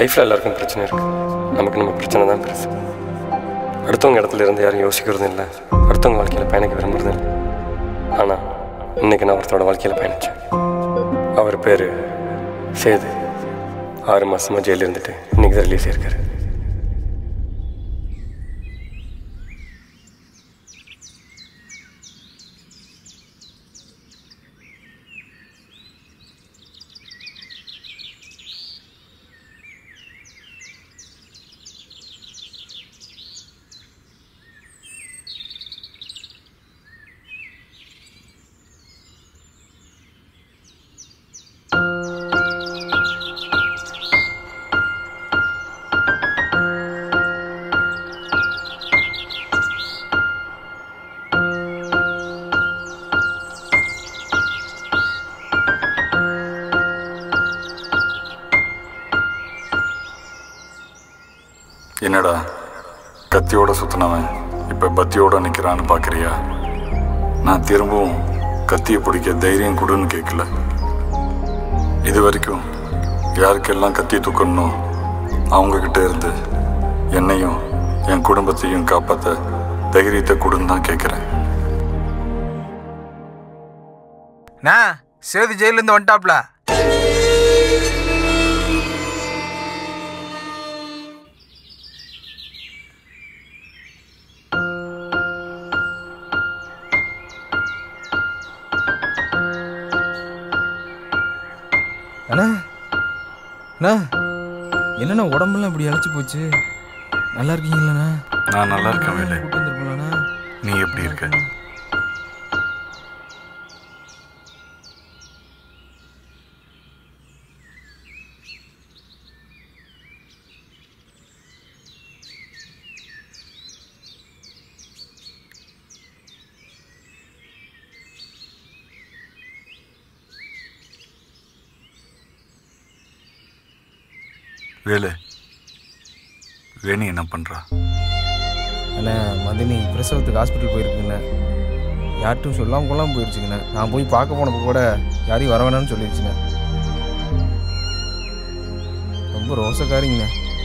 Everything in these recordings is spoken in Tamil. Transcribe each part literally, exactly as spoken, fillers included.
லைஃப்பில் எல்லாருக்கும் பிரச்சனை இருக்குது. நமக்கு நம்ம பிரச்சனை தான் பெருசு. அடுத்தவங்க இடத்துல இருந்து யாரும் யோசிக்கிறதும் இல்லை, அடுத்தவங்க வாழ்க்கையில் பயணிக்க விரும்புறதும் இல்லை. ஆனால் இன்றைக்கி நான் ஒருத்தரோட வாழ்க்கையில் பயணித்தேன். அவர் பேர் சேது. ஆறு மாதமாக ஜெயிலில் இருந்துட்டு இன்றைக்கி தான் ரிலீஸ் ஆயிருக்காரு. என்னடா கத்தியோட சுத்தினவன் இப்போ பத்தியோட நிற்கிறான்னு பார்க்குறியா? நான் திரும்பவும் கத்தியை பிடிக்க தைரியம் கொடுன்னு கேட்கல. இது வரைக்கும் யாருக்கெல்லாம் கத்தி தூக்கணும் அவங்கக்கிட்ட இருந்து என்னையும் என் குடும்பத்தையும் காப்பாற்ற தைரியத்தை கொடுன்னு தான் கேட்குறேன். நான் சேது ஜெயிலேருந்து வந்துட்டாப்ல. அண்ணா அண்ணா என்னண்ணா உடம்பெல்லாம் இப்படி அழைச்சி போச்சு? நல்லா இருக்கீங்களாண்ணா? நான் நல்லா இருக்கேன் வேலை. வந்துருக்கலாண்ணா. நீ எப்படி இருக்க? வேலை வேணி என்ன பண்ணுறா? அண்ணா மதினி பிரசவத்துக்கு ஹாஸ்பிட்டல் போயிருக்குங்கண்ணா. யார்ட்டும் சொல்லாமல் கொள்ளாமல் போயிடுச்சுங்கண்ணா. நான் போய் பார்க்க போனப்போ கூட யாரையும் வர வேணாம்னு சொல்லிடுச்சுண்ணா. ரொம்ப ரோசக்காரிங்கண்ணா.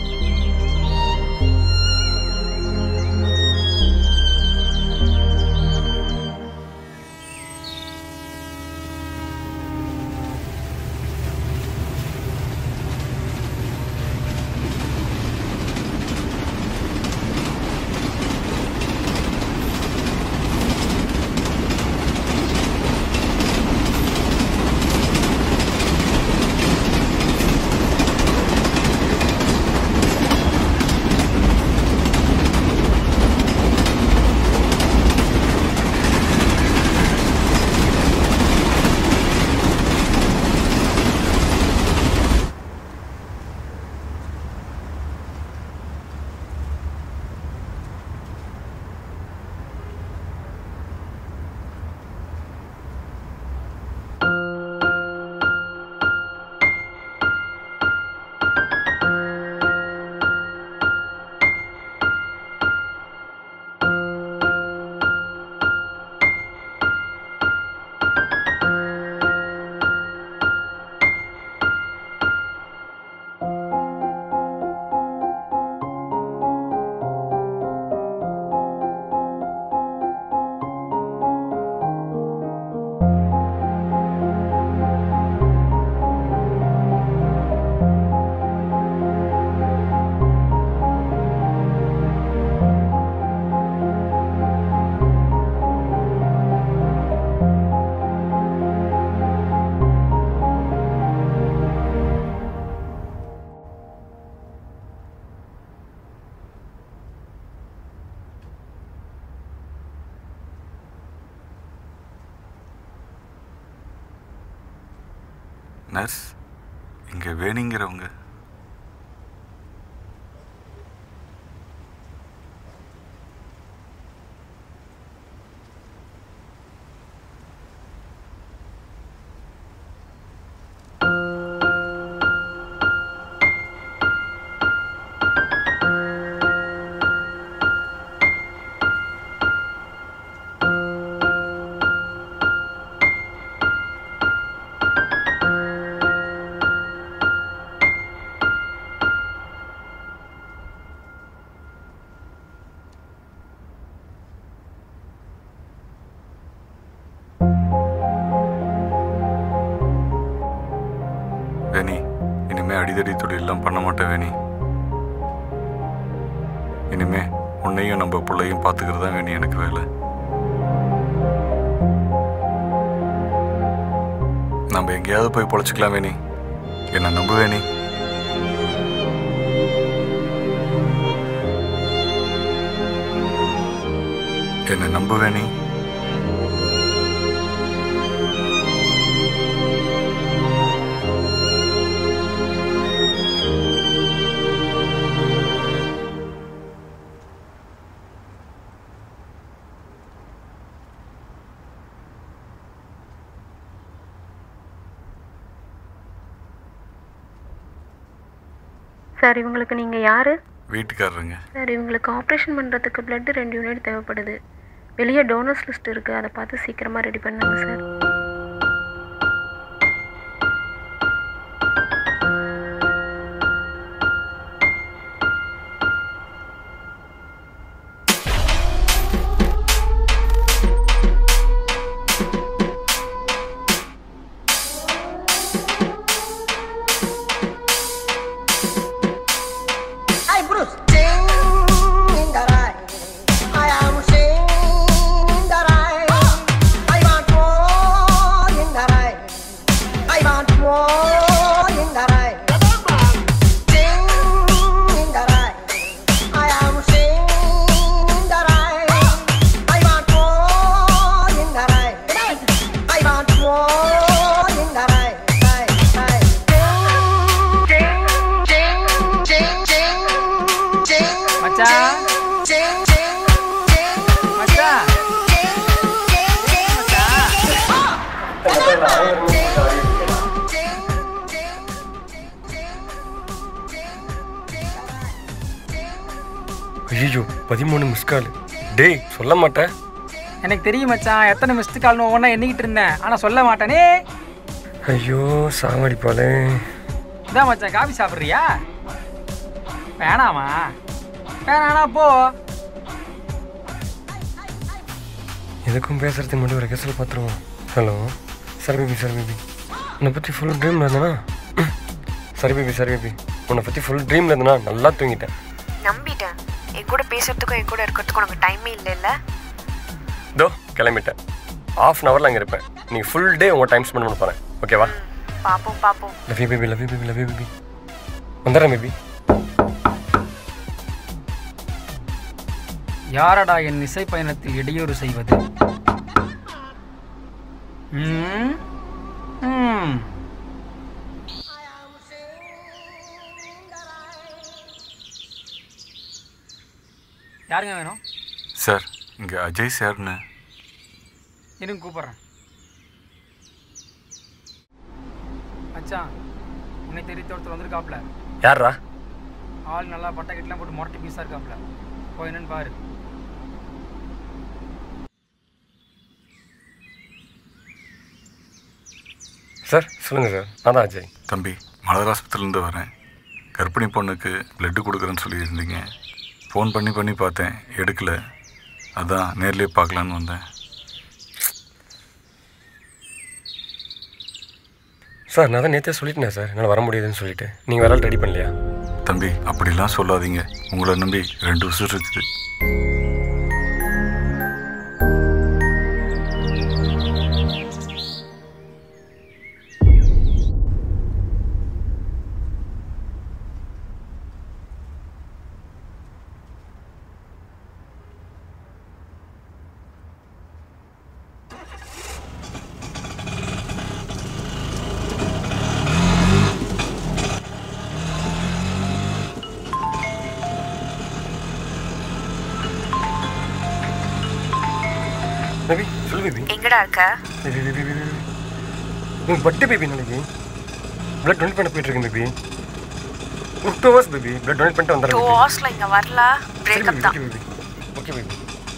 நர்ஸ், இங்கே வேணிங்கிறவங்க? அடிதடி தொழிலெல்லாம் பண்ண மாட்டேன் வேணி. இனிமே உன்னையும் நம்ம பிள்ளையும் பார்த்துக்கிறது தான் வேணி எனக்கு வேலை. நம்ம எங்கேயாவது போய் பொழைச்சிக்கலாம் வேணி. என்ன நம்பு வேணி. என்ன நம்பு வேணி. சார், இவங்களுக்கு நீங்கள் யார்? வீட்டுக்காரருங்க. சார், இவங்களுக்கு ஆப்ரேஷன் பண்ணுறதுக்கு பிளட்டு ரெண்டு யூனிட் தேவைப்படுது. வெளியே டோனர்ஸ் லிஸ்ட் இருக்குது, அதை பார்த்து சீக்கிரமாக ரெடி பண்ணுங்க சார். ஐயோ, பதிமூணு மிஸ் கால். டேய், சொல்ல மாட்டேன். எனக்கு தெரியும் மச்சான், எத்தனை மிஸ்டு கால்னு ஒவ்வொன்றா எண்ணிக்கிட்டு இருந்தேன், ஆனால் சொல்ல மாட்டேனே. ஐயோ, சாவடிப்பாளே. இதான் மச்சான், காஃபி சாப்பிட்றியா? வேணாமா? வேணாண்ணா போ. எதுக்கும் பேசுறதுக்கு மட்டும் ஒரு கேஸில் பார்த்துருவோம். ஹலோ, சரி பேபி, சரி பேபி, உன்னை பற்றி ஃபுல் ட்ரீமில் இருந்தேனா? சரி பேபி, சரி பேபி, உன்னை பற்றி ஃபுல் ட்ரீமில் இருந்தேனா? நல்லா தூங்கிட்டேன். நம்பிட்டேன். என் கூட பேசுறதுக்கும் என் கூட இருக்கிறதுக்கும் உனக்கு டைமே இல்லை இல்லை. தோ கிளம்பிட்டேன். ஹாஃப் அன் ஹவரில் அங்கே இருப்பேன். நீங்கள் ஃபுல் டே உங்கள் டைம் ஸ்பெண்ட் பண்ண போகிறேன். ஓகேவா? பாப்போம் பாப்போம். Love you baby, love you baby, love you baby. வந்துடுறேன் பேபி. யாரடா என் இசை பயணத்தில் இடையூறு செய்வது? ம் ம் யாருங்க வேணும்? சார், இங்கே அஜய் சார்னு. இருங்க கூப்பிட்றேன். மச்சான், உன்னை தெரிவித்த ஒருத்தர் வந்திருக்காப்ல. யாரா? ஆள் நல்லா பட்டை கட்டெலாம் போட்டு மொரட்டி பீஸாக இருக்காப்ல. போய் என்னன்னு பாரு. சார் சொல்லுங்கள் சார், நான் தான் அஜய். தம்பி, மலர் ஆஸ்பத்திரிலேருந்து வரேன். கர்ப்பிணி பொண்ணுக்கு பிளட்டு கொடுக்குறேன்னு சொல்லியிருந்தீங்க. ஃபோன் பண்ணி பண்ணி பார்த்தேன், எடுக்கலை. அதான் நேர்லேயே பார்க்கலான்னு வந்தேன். சார், நான் தான் நேற்றே சொல்லிட்டேன் சார், என்னால் வர முடியாதுன்னு சொல்லிட்டு. நீங்கள் வர ரெடி பண்ணலையா? தம்பி, அப்படிலாம் சொல்லாதீங்க. உங்களை நம்பி ரெண்டு உசுர் இருக்குது. பேபி, சொல்லு பேபி. எங்கடா இருக்க? பேபி பேபி பேபி உங்கள் பர்த்டே பேபி நாளைக்கு. பிளட் டொனேட் பண்ண போயிட்டு இருக்கேன் பேபி. ஒரு two hours baby. Blood donate பண்ணிட்டு வந்துடுறேன். டூ ஹவர்ஸில் இங்கே வரல. பிரேக்கப் தான். Okay baby, okay baby.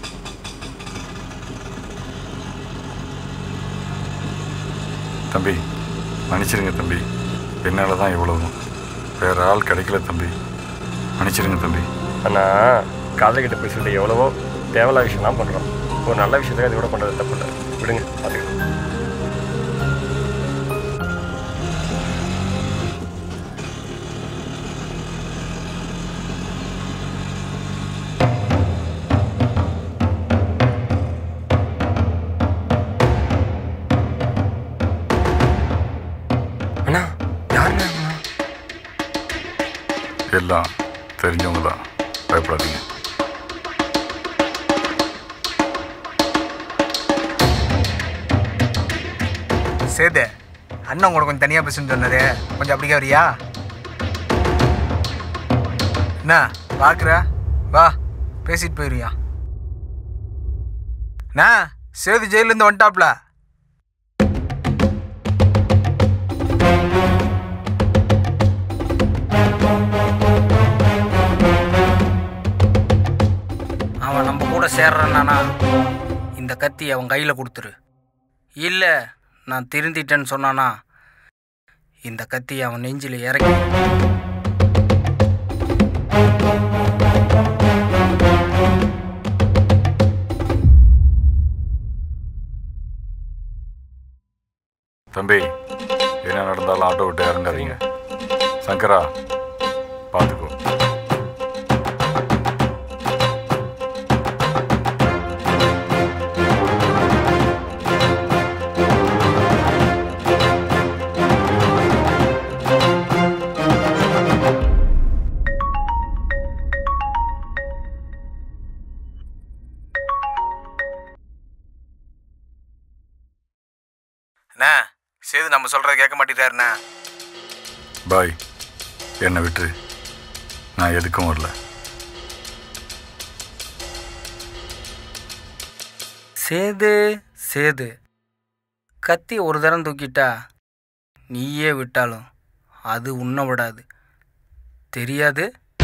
தம்பி, மன்னிச்சிருங்க தம்பி. என்னால் தான் இவ்வளவும். வேறு ஆள் கிடைக்கல தம்பி. மன்னிச்சிருங்க தம்பி. ஆனால் காதல்கிட்ட போய் சொல்லிட்டு எவ்வளவோ தேவையில்லாத விஷயம்லாம் பண்ணுறோம். ஒரு நல்ல விஷயத்துக்கு அது கூட பண்ணுறது தப்பு இல்லை. விடுங்க, பார்த்துக்கலாம். எல்லாம் தெரிஞ்சவங்க தான், பயப்படாதீங்க. சேது, அண்ணன் கூட கொஞ்சம் தனியாக பேசுன்னு சொன்னது, கொஞ்சம் அப்படிக்கே வரியா? என்ன பார்க்குற? வா பேசிட்டு போயிருவியா? அண்ணா, சேது ஜெயிலேருந்து வந்துட்டாப்ல. அவன் நம்ம கூட சேர்றானா இந்த கத்தி அவன் கையில் கொடுத்துரு. இல்லை நான் திருந்திட்டேன்னு சொன்னானா இந்த கத்தி அவன் நெஞ்சில் இறக்கி. தம்பி, என்ன நடந்தாலும் ஆட்டோ விட்டு இறங்காதீங்க. சங்கரா, பார்த்துக்கோ. அண்ணா, சேது நம்ம சொல்கிறத கேட்க மாட்டேறாருண்ணா. பாய், என்னை விட்டு நான் எதுக்கும் வரல. சேது சேது கத்தி ஒரு தரம் தூக்கிட்டா நீயே விட்டாலும் அது உன்னை விடாது, தெரியாது?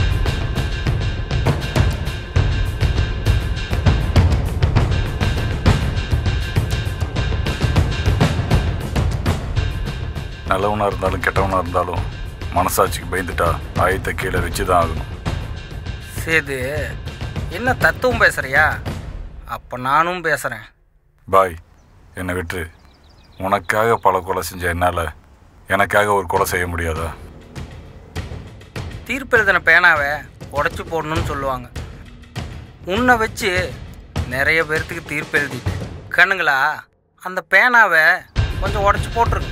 நல்லவனாக இருந்தாலும் கெட்டவனாக இருந்தாலும் மனசாட்சிக்கு பயந்துட்டா ஆயத்தை கீழே வச்சு தான் ஆகணும். சேது, என்ன தத்துவம் பேசுறியா? அப்போ நானும் பேசுகிறேன். பாய், என்னை விட்டு உனக்காக பல கொலை செஞ்ச என்னால் எனக்காக ஒரு கொலை செய்ய முடியாதா? தீர்ப்பு எழுதின பேனாவை உடச்சி போடணும்னு சொல்லுவாங்க. உன்னை வச்சு நிறைய பேர்த்துக்கு தீர்ப்பு எழுதி கண்ணுங்களா அந்த பேனாவை கொஞ்சம் உடச்சி போட்டுருங்க.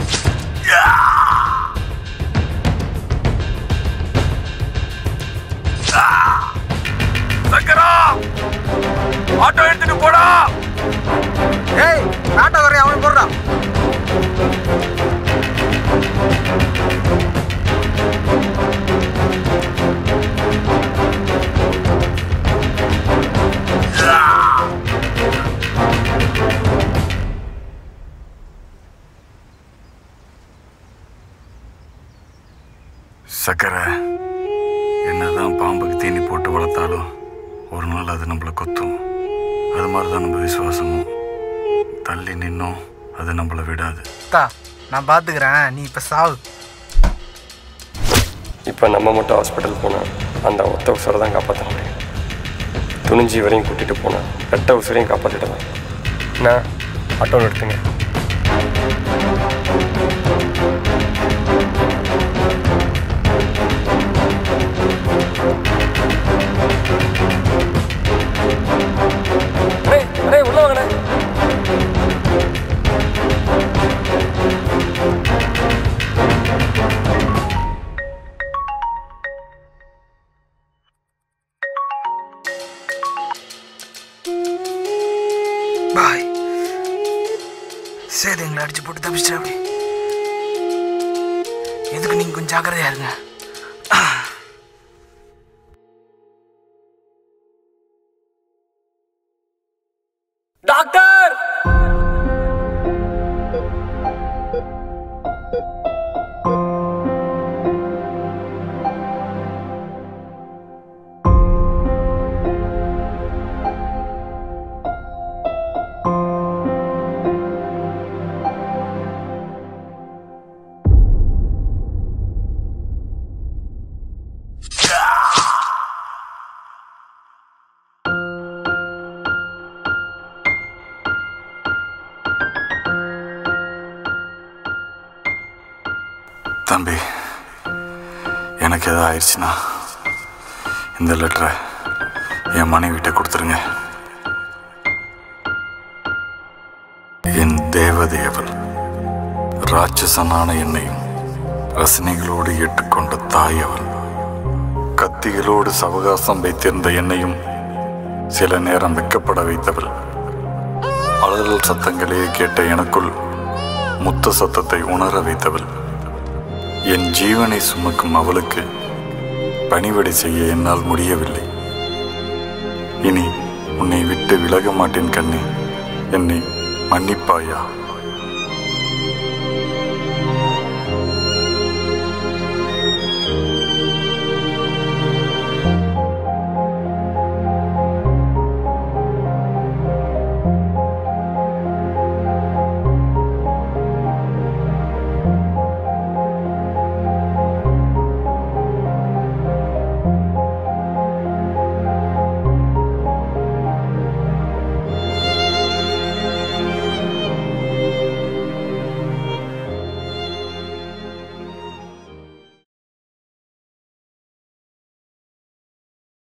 சங்கரா, ஆட்டோ எடுத்துட்டு போடா. ஏய், ஆட்டோ வர அவன் போடுறான். சக்கரை, என்னதான் பாம்புக்கு தீனி போட்டு வளர்த்தாலும் ஒரு நாள் அது நம்மளை கொத்தும். அது மாதிரி தான் நம்ம விசுவாசமும். தள்ளி நின்னும் அது நம்மளை விடாது. நான் பார்த்துக்கிறேன், நீ இப்போ சாவு. இப்போ நம்ம மட்டும் ஹாஸ்பிட்டல் போனால் அந்த ஒத்த உசுரை தான் காப்பாற்ற முடியும். துணிஞ்சி வரையும் கூட்டிகிட்டு போனால் ரெட்ட உசுரையும் காப்பாற்றிடலாம். நான் ஆட்டோவில் எடுத்துங்க. அண்ணே, உள்ள வாங்கண்ணே. பாய், சேது எங்களை அடிச்சு போட்டு தப்பிச்சிட்டா. அப்படி எதுக்கு நீங்கள் கொஞ்சம் ஜாக்கிரதையா இருங்க. டாக்டர், தம்பி, எனக்கு எதாவது ஆயிடுச்சுன்னா இந்த லெட்டரை என் மனைவிட்ட கொடுத்துருங்க. என் தேவதேவன் ராட்சசனான என்னையும் ரசனைகளோடு ஏற்றுக்கொண்ட தாய் அவள். கத்திகளோடு சவகாசம் வைத்திருந்த என்னையும் சில நேரம் வெக்கப்பட வைத்தவள். அலறல் சத்தங்களே கேட்ட எனக்குள் முத்த சத்தத்தை உணர வைத்தவள். என் ஜீவனை சுமக்கும் அவளுக்கு பணிவிடை செய்ய என்னால் முடியவில்லை. இனி உன்னை விட்டு விலக மாட்டேன் கண்ணே, என்னை மன்னிப்பாயா?